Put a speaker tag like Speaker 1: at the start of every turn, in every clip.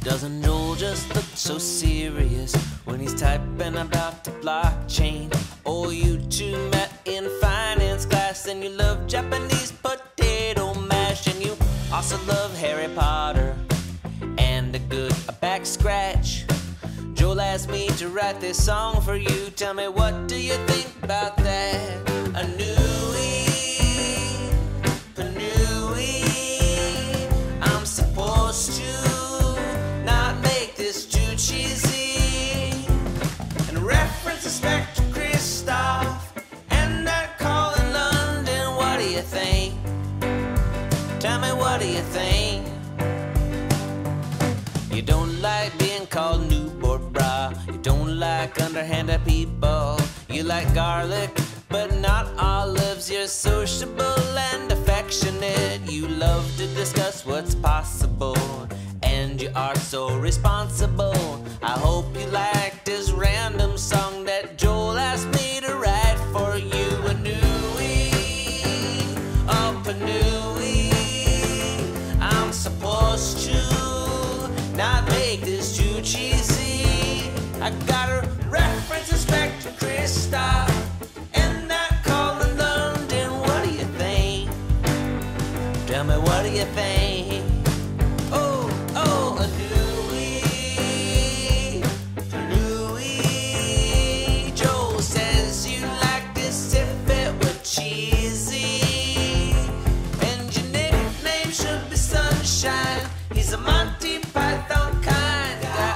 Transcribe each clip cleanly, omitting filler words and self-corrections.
Speaker 1: Doesn't Joel just look so serious when he's typing about the blockchain? Oh, you two met in finance class and you love Japanese potato mash, and you also love Harry Potter and a back scratch. Joel asked me to write this song for you. Tell me, what do you think about that? Anuee Pahnuee, I'm supposed to not make this too cheesy, and reference Inspector Christophe and that call in London. What do you think? Tell me, what do you think? You don't like being called noob or brah. You don't like underhanded people. You like garlic, but not olives. You're sociable and affectionate. You love to discuss what's possible, and you are so responsible. I hope you liked this random song that Joel asked me to write for you. Anuee, oh Pahnuee, I'm supposed to not make this too cheesy. I gotta reference Inspector Christophe and that call in London. What do you think? Tell me, what do you think? Oh, oh, Anuee Pahnuee. Joel says you like this if it were cheesy, and your nickname should be Sunshine. He's a Monty Python kind guy.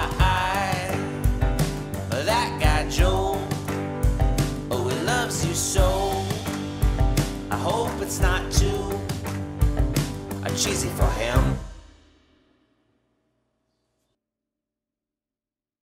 Speaker 1: That guy Joel, oh, he loves you so. I hope it's not too cheesy for him.